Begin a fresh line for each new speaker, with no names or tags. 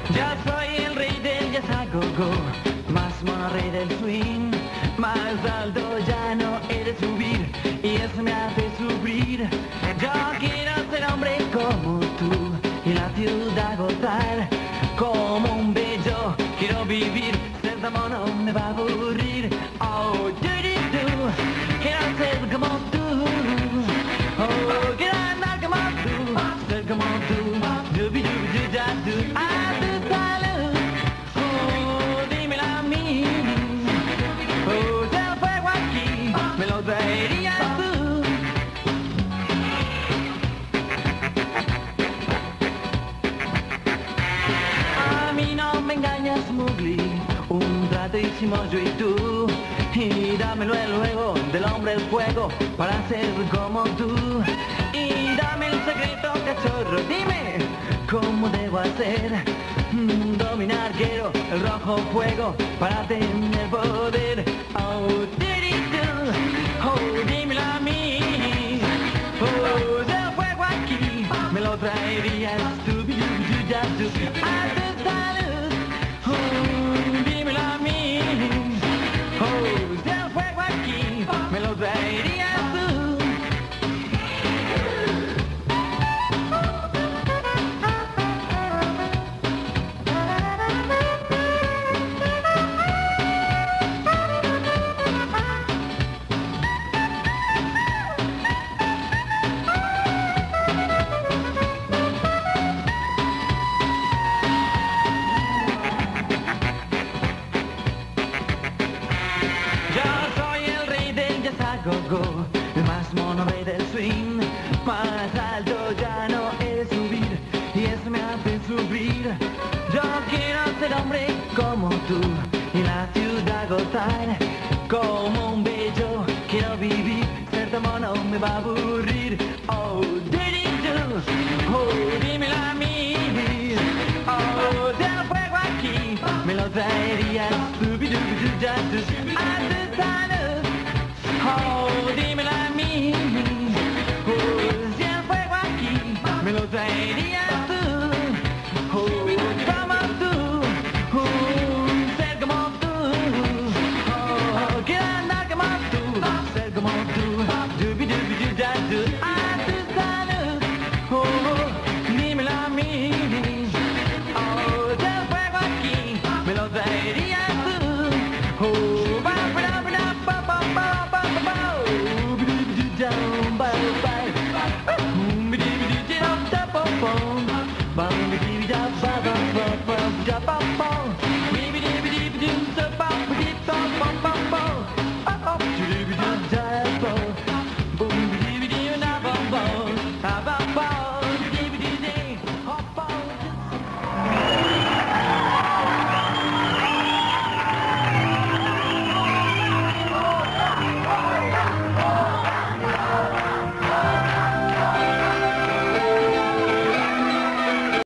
Ya soy el rey del jazz a go-go, más mono rey del swing, más alto ya no he de subir y eso me hace sufrir. Yo quiero ser hombre como tú y la ciudad gozar como un bello. Quiero vivir, ser tan mono me va a aburrir. Oh, do-do-do, quiero ser como tú. Oh, quiero andar como tú, ser como tú. Do-be-do-be-do-da-do. A tu salud, oh, dímela a mí. Oh, si el fuego aquí me lo traerías tú. A mí no me engañas, Mowgli, un trato hicimos yo y tú. Y dámelo luego del hombre el fuego para ser como tú. Y dame el secreto, cachorro, dime cómo debo hacer. Dominar quiero el rojo fuego para tener poder. Oh, diddy-do, oh, dímelo a mí. Oh, si el fuego aquí me lo traerías tú. A tu salud, oh, dímelo a mí. Oh, si el fuego aquí me lo traerías tú. Yo soy el rey del jazz a go-go, el más mono rey del swing, más alto ya no he de subir y eso me hace sufrir. Yo quiero ser hombre como tú y la ciudad gozar como un bello. Quiero vivir, ser tan mono me va a aburrir.